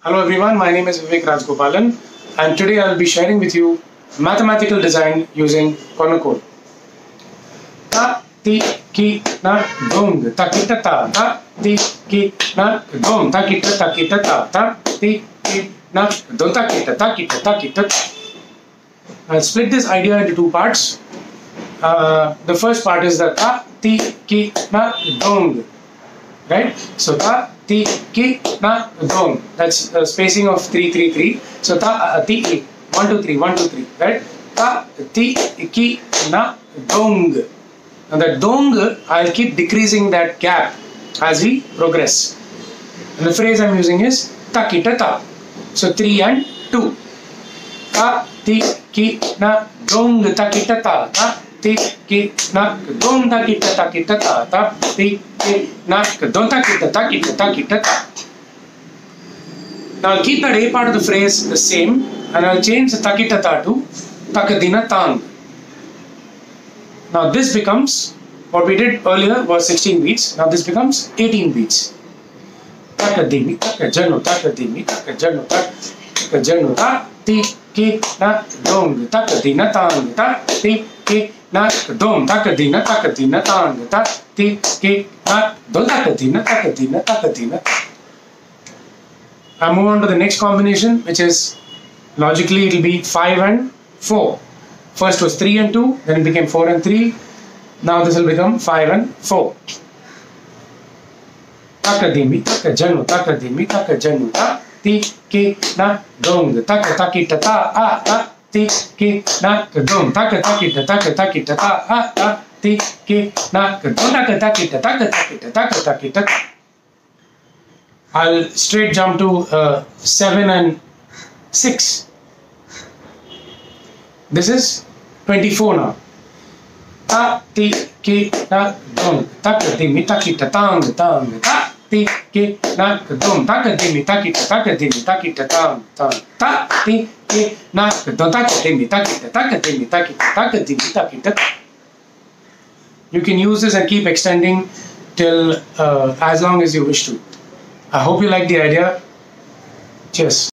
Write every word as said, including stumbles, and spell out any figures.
Hello everyone, my name is Vivek Rajgopalan and today I will be sharing with you mathematical design using Corner Code. Ta ti ki na dong ta kita ta ta ti ki na dong ta kita ta kita ta ta ti ki na dong ta kita ta kita ta kita. I'll split this idea into two parts. Uh, the first part is the ta ti ki na dong, right? So ta ti ki na dong, that's a spacing of three three three. So ta uh, ti one two three one two three, right? Ta ti ki na dong. And the dong, I'll keep decreasing that gap as we progress. And the phrase I'm using is ta kita ta. So three and two. Ta ti ki na dong ta kita ta ta ti ki na dong ta kita ta kita ta ta ti ki na dong ta kita ta kita ta kita ta. Now I'll keep that A part of the phrase the same and I'll change the ta kita ta to takadina tang. Now this becomes, what we did earlier was sixteen beats, now this becomes eighteen beats. Takadimi takajano takadimi takajano takajano ta ti ki na dong takadina tang ta ti ki na dong takadina takadina tang ta ti ki na dong takadina takadina takadina. I move on to the next combination, which is logically it will be five and four. First was three and two, then it became four and three. Now this will become five and four. Takadimi takajanu takadimi takajanu ta ti ki na dong taka takita ta a ta ti ki na dong taka takita taka takita ta a ta ti ki na dong taka takita taka takita taka takita. I'll straight jump to uh, seven and six. This is twenty-four now. Ta ti ki na dong takadimi takita tang tang ta ti ki na dong takadimi takita takadimi takita tang tang ta ti ki na dong takadimi takita takadimi takita takadimi takita. You can use this and keep extending till uh, as long as you wish to. I hope you like the idea. Cheers.